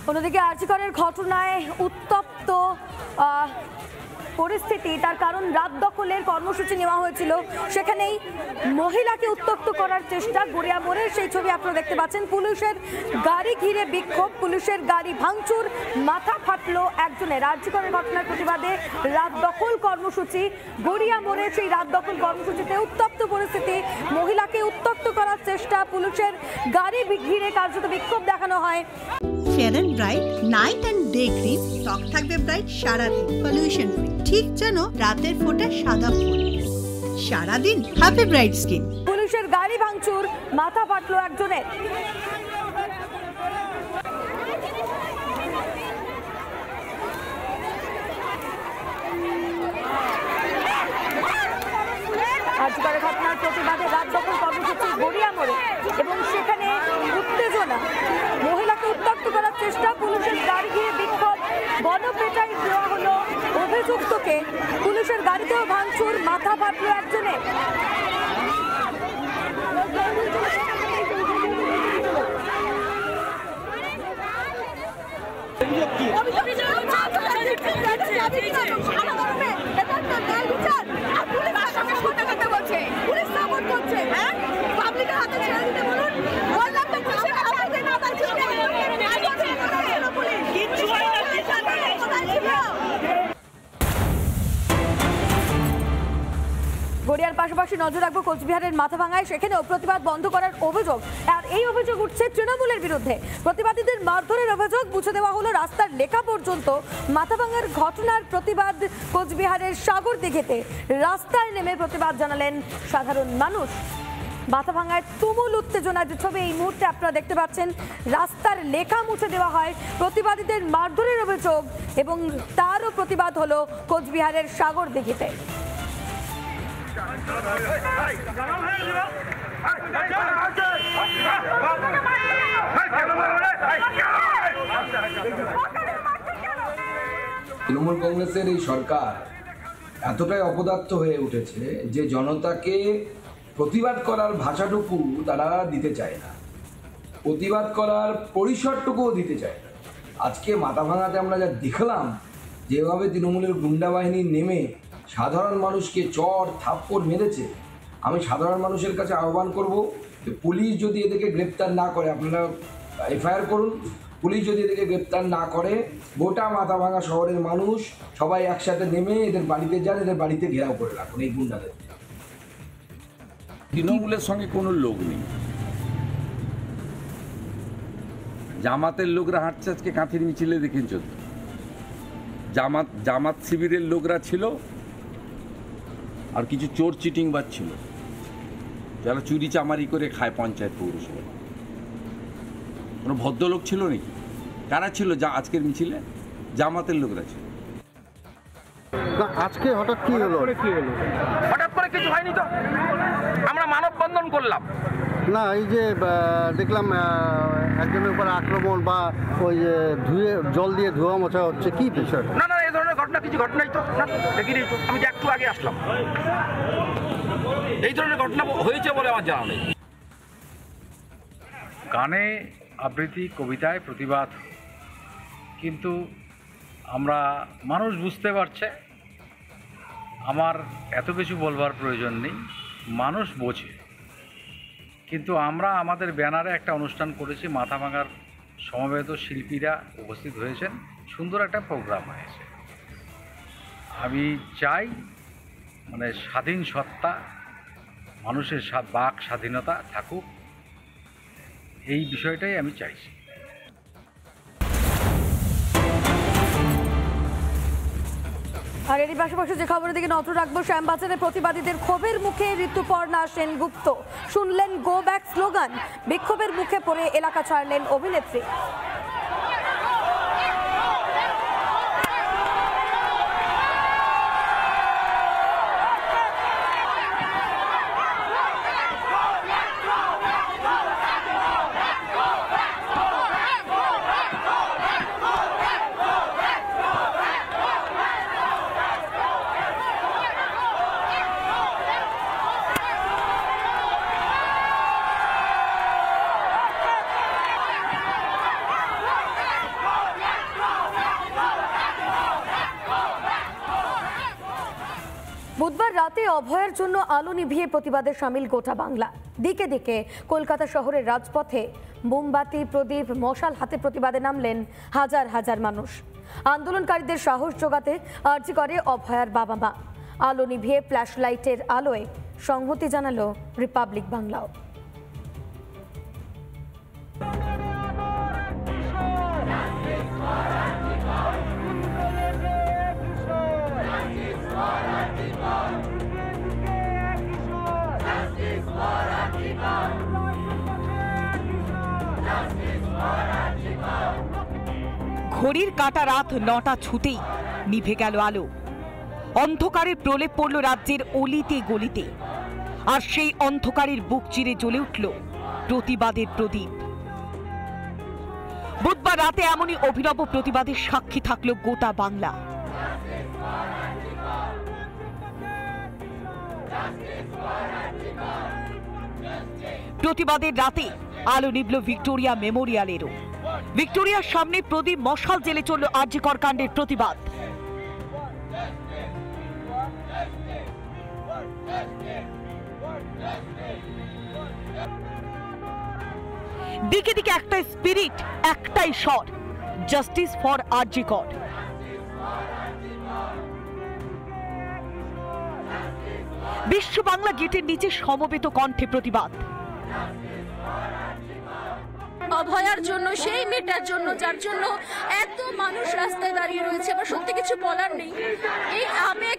অন্যদিকে আরজিকরের ঘটনায় উত্তপ্ত পরিস্থিতি, তার কারণ রাত দখলের কর্মসূচি নেওয়া হয়েছিল, সেখানেই মহিলাকে উত্তপ্ত করার চেষ্টা। গড়িয়া মোড়ের সেই ছবি আপনারা দেখতে পাচ্ছেন। পুলিশের গাড়ি ঘিরে বিক্ষোভ, পুলিশের গাড়ি ভাঙচুর, মাথা ফাটলো একজনের। আরজিকরের ঘটনার প্রতিবাদে রাত দখল কর্মসূচি। গড়িয়া মোড়ের সেই রাত দখল কর্মসূচিতে উত্তপ্ত পরিস্থিতি, মহিলাকে উত্তপ্ত করার চেষ্টা, পুলিশের গাড়ি ঘিরে কার্যত বিক্ষোভ দেখানো হয়। Fair and bright night and day cream, ত্বক থাকবে ব্রাইট সারাদিন, পলিউশন ফ্রি, ঠিক যেন রাতের ফোঁটা সাদা ফুল। সারাদিন হ্যাপি ব্রাইট স্কিন। পুলিশের গাড়ি ভাঙচুর, মাথা ফাটলো একজনের। আজকের ঘটনার প্রতিবাদে রাত দখল কর্মসূচি গড়িয়া মোড়ে এবং সেখানে উত্তেজনা, মহিলাকে উত্তপ্ত করার চেষ্টা, পুলিশের গাড়ি ঘিরে বিক্ষোভ, গণপেটাই দেওয়া হলো অভিযুক্তকে, পুলিশের গাড়িতেও ভাঙচুর, মাথা ফাটলো একজনের। গড়িয়ার পাশাপাশি নজর রাখবো কোচবিহারের মাথাভাঙায়, সেখানেও প্রতিবাদ বন্ধ করার অভিযোগ। আর এই অভিযোগ উঠছে তৃণমূলের বিরুদ্ধে। প্রতিবাদীদের মারধরের অভিযোগ, মুছে দেওয়া হলো রাস্তার লেখা পর্যন্ত। মাথাভাঙার ঘটনার প্রতিবাদ কোচবিহারের সাগরদিঘিতে রাস্তায় নেমে প্রতিবাদ জানালেন সাধারণ মানুষ। মাথাভাঙায় তুমুল উত্তেজনার যে ছবি এই মুহূর্তে আপনারা দেখতে পাচ্ছেন, রাস্তার লেখা মুছে দেওয়া হয়, প্রতিবাদীদের মারধরের অভিযোগ এবং তারও প্রতিবাদ হলো কোচবিহারের সাগরদিঘিতে। তৃণমূল কংগ্রেসের এই সরকার এতটাই অপদার্থ হয়ে উঠেছে যে জনতাকে প্রতিবাদ করার ভাষাটুকু তারা দিতে চায় না, প্রতিবাদ করার পরিসরটুকুও দিতে চায় না। আজকে মাথাভাঙাতে আমরা যা দেখলাম, যেভাবে তৃণমূলের গুন্ডা বাহিনী নেমে সাধারণ মানুষকে চড় থাপ্পড় মেরেছে, আমি সাধারণ মানুষের কাছে আহ্বান করব যে পুলিশ যদি এদেরকে গ্রেপ্তার না করে, আপনারা এফআইআর করুন। পুলিশ যদি এদেরকে গ্রেপ্তার না করে, গোটা মাথাভাঙা শহরের মানুষ সবাই একসাথে নেমে এদের বাড়িতে যান, এদের বাড়িতে ঘেরাও করে রাখুন এই গুন্ডাদের। তৃণমূলের সঙ্গে কোনো লোক নেই, জামাতের লোকরা হাঁটছে আজকে কাঁথির মিছিলে দেখেন। জামাত শিবিরের লোকরা ছিল, আর কিছু চোর চিটিং বাজ ছিল যারা চুরি চামারি করে খায় পঞ্চায়েত পৌরসভায়। কোনো ভদ্রলোক ছিল নাকি? কারা ছিল যা আজকের মিছিলে? জামাতের লোকরা ছিল। আজকে হঠাৎ কি হলো? হঠাৎ করে কিছু হয়নি তো, আমরা মানববন্ধন করলাম না। এই যে দেখলাম একজনের উপর আক্রমণ বা ওই ধুয়ে জল দিয়ে ধোয়া মোছা হচ্ছে, কি বিষয়? না না, এই ধরনের ঘটনা কিছু ঘটনাই তো না, দেখিনি তো। আমি যে একটু আগে আসলাম, এই ধরনের ঘটনা হয়েছে বলে আমার জানা নেই। গানে আবৃত্তি, কবিতায় প্রতিবাদ, কিন্তু আমরা মানুষ বুঝতে পারছে, আমার এত কিছু বলবার প্রয়োজন নেই, মানুষ বোঝে। কিন্তু আমরা আমাদের ব্যানারে একটা অনুষ্ঠান করেছি, মাথাভাঙার সমবেত শিল্পীরা উপস্থিত হয়েছেন, সুন্দর একটা প্রোগ্রাম হয়েছে। আমি চাই মানে স্বাধীন সত্তা, মানুষের বাক স্বাধীনতা থাকুক, এই বিষয়টাই আমি চাইছি। আর এরই পাশাপাশি যে খবরের দিকে নজর রাখবো, শ্যামবাজারে প্রতিবাদীদের ক্ষোভের মুখে ঋতুপর্ণা সেনগুপ্ত, শুনলেন গো ব্যাক স্লোগান, বিক্ষোভের মুখে পড়ে এলাকা ছাড়লেন অভিনেত্রী। রাতে অভয়ের জন্য আলো নিভিয়ে প্রতিবাদে সামিল গোটা বাংলা। দিকে দিকে কলকাতা শহরের রাজপথে মোমবাতি, প্রদীপ, মশাল হাতে প্রতিবাদে নামলেন হাজার হাজার মানুষ। আন্দোলনকারীদের সাহস জোগাতে আর্জি করে অভয়ার বাবা মা। আলো নিভিয়ে ফ্ল্যাশ লাইটের আলোয় সংহতি জানালো রিপাবলিক বাংলাও। ঘড়ির কাঁটা রাত ৯টা ছুতেই নিভে গেল আলো। অন্ধকারের প্রলেপ পড়ল রাজ্যের অলিতে গলিতে, আর সেই অন্ধকারের বুক চিরে জ্বলে উঠল প্রতিবাদের প্রদীপ। বুধবার রাতে এমনই অভিনব প্রতিবাদের সাক্ষী থাকল গোটা বাংলা। প্রতিবাদের রাতে আলো নিভল ভিক্টোরিয়া মেমোরিয়ালেরও। ভিক্টোরিয়ার সামনে প্রদীপ মশাল জেলে চলল আরজিকর কাণ্ডের প্রতিবাদ। দিকে দিকে একটাই স্পিরিট, একটাই স্বর, জাস্টিস ফর আরজিকর। বিশ্ব বাংলা গেটের নিচে সমবেত কণ্ঠে প্রতিবাদ। অভয়ার জন্য, সেই মেয়েটার জন্য যার জন্য এত মানুষ রাস্তায় দাঁড়িয়ে রয়েছে, বা সত্যি কিছু বলার নেই। এই আবেগ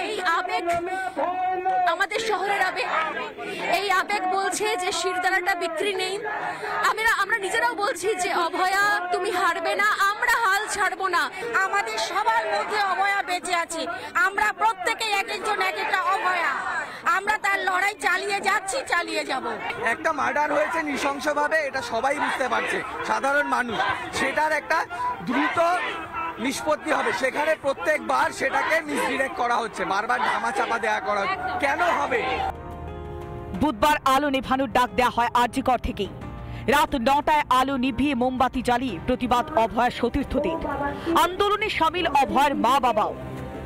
আমাদের শহরের আবেগ। এই আবেগ বলছে যে শিরদাঁড়াটা বিক্রি নেই। আমরা নিজেরাও বলছি যে অভয়া তুমি হারবে না, আমরা হাল ছাড়বো না। আমাদের সবার মধ্যে অভয়া বেঁচে আছে। আমরা প্রত্যেকে এক একজন এক একটা অভয়া। আমরা তার লড়াই চালিয়ে যাচ্ছি, চালিয়ে যাব। একটা মার্ডার হয়েছে নৃশংসভাবে, এটা সবাই বুঝতে পারছে, সাধারণ মানুষ। সেটার একটা দ্রুত নিষ্পত্তি হবে। সেখানে প্রত্যেকবার সেটাকে মিসডিরেক্ট করা হচ্ছে, বারবার ধামা চাপা দেওয়া করা হচ্ছে। কেন হবে? বুধবার আলো নেভানোর ডাক দেওয়া হয় আরজিকর থেকেই। রাত ৯টায় আলো নিভিয়ে মোমবাতি জ্বালিয়ে প্রতিবাদ অভয়ার সতীর্থদের। আন্দোলনে সামিল অভয়ার মা বাবাও।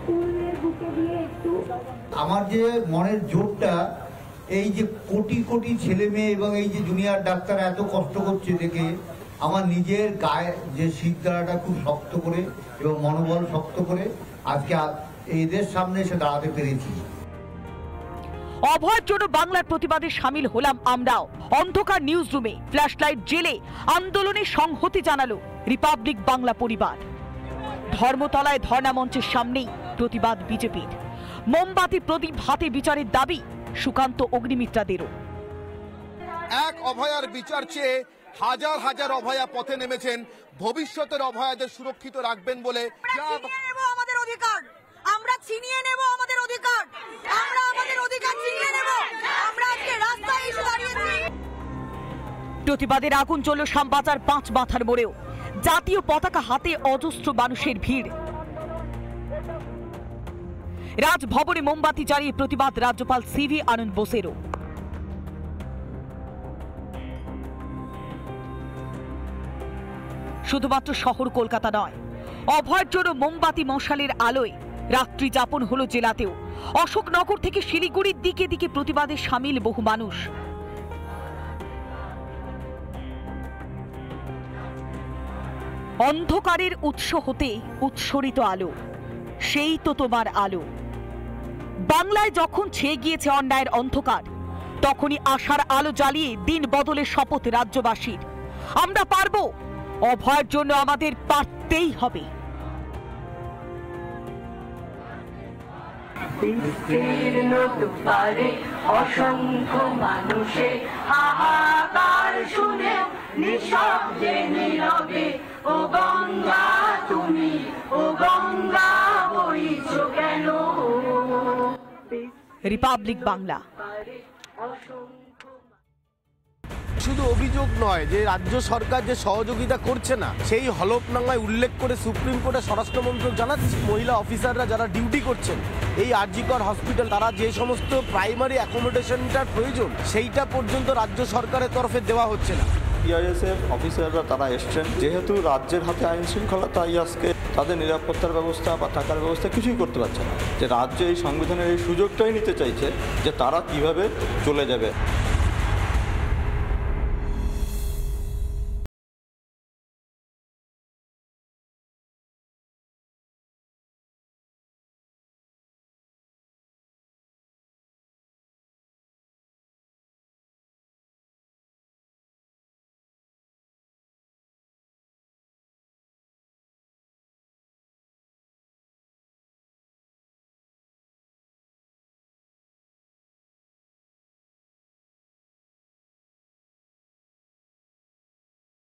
আমার যে মনের জোরটা, এই যে কোটি কোটি ছেলে মেয়ে এবং এই যে জুনিয়র ডাক্তার এত কষ্ট করছে দেখে আমার নিজের গায়ে যে শিরদাঁড়াটা খুব শক্ত করে এবং মনোবল শক্ত করে আজকে এদের সামনে এসে দাঁড়াতে পেরেছি। অভয়ের জন্য বাংলার প্রতিবাদে সামিল হলাম আমরাও। অন্ধকার নিউজ রুমে ফ্ল্যাশ লাইট জেলে আন্দোলনে সংহতি জানালো রিপাবলিক বাংলা পরিবার। ধর্মতলায় ধর্ণা মঞ্চের সামনেই প্রতিবাদ বিজেপির। মোমবাতি, প্রদীপ হাতে বিচারের দাবি সুকান্ত অগ্নিমিত্রাদেরও। এক অভয়ার বিচার চেয়ে হাজার হাজার অভয়া পথে নেমেছেন ভবিষ্যতের অভয়াদের সুরক্ষিত রাখবেন বলে। আমাদের অধিকার আমরা ছিনিয়ে নেব, আমাদের অধিকার আমরা আমাদের অধিকার ছিনিয়ে নেব। আমরা আজকে রাস্তায় এসে দাঁড়িয়েছি। প্রতিবাদের আগুন জ্বলল শ্যামবাজার ৫ মাথার মোড়েও। জাতীয় পতাকা হাতে অজস্র মানুষের ভিড়। রাজভবনে মোমবাতি জ্বালিয়ে প্রতিবাদ রাজ্যপাল সিভি আনন্দ বোসেরও। শুধুমাত্র শহর কলকাতা নয়, অভয়ের জন্য মোমবাতি মশালের আলোয় রাত্রি যাপন হলো জেলাতেও। অশোকনগর থেকে শিলিগুড়ির দিকে দিকে প্রতিবাদে সামিল বহু মানুষ। অন্ধকারের উৎস হতে উৎসরিত আলো, সেই তো তোমার আলো। বাংলায় যখন ছেয়ে গিয়েছে অন্যায়ের অন্ধকার, তখনই আশার আলো জ্বালিয়ে দিন বদলের শপথ রাজ্যবাসীর। আমরা পারবো, অভয়ের জন্য আমাদের পারতেই হবে। অসংখ্য মানুষের হাহাকার শুনে নিঃশব্দে নীরবে, ও গঙ্গা তুমি, ও গঙ্গা বইছ কেন? রিপাবলিক বাংলা। শুধু অভিযোগ নয় যে রাজ্য সরকার যে সহযোগিতা করছে না, সেই হলফনামায় উল্লেখ করে সুপ্রিম কোর্টে স্বরাষ্ট্রমন্ত্রক জানাচ্ছে মহিলা অফিসাররা যারা ডিউটি করছেন এই আরজিকর হসপিটাল, তারা যে সমস্ত প্রাইমারি অ্যাকোমোডেশনটার প্রয়োজন সেইটা পর্যন্ত রাজ্য সরকারের তরফে দেওয়া হচ্ছে না। সিআইএসএফ অফিসাররা তারা এসছেন, যেহেতু রাজ্যের হাতে আইন শৃঙ্খলা, তাই আজকে তাদের নিরাপত্তার ব্যবস্থা বা থাকার ব্যবস্থা কিছুই করতে পারছে না। যে রাজ্য এই সংবিধানের এই সুযোগটাই নিতে চাইছে যে তারা কিভাবে চলে যাবে।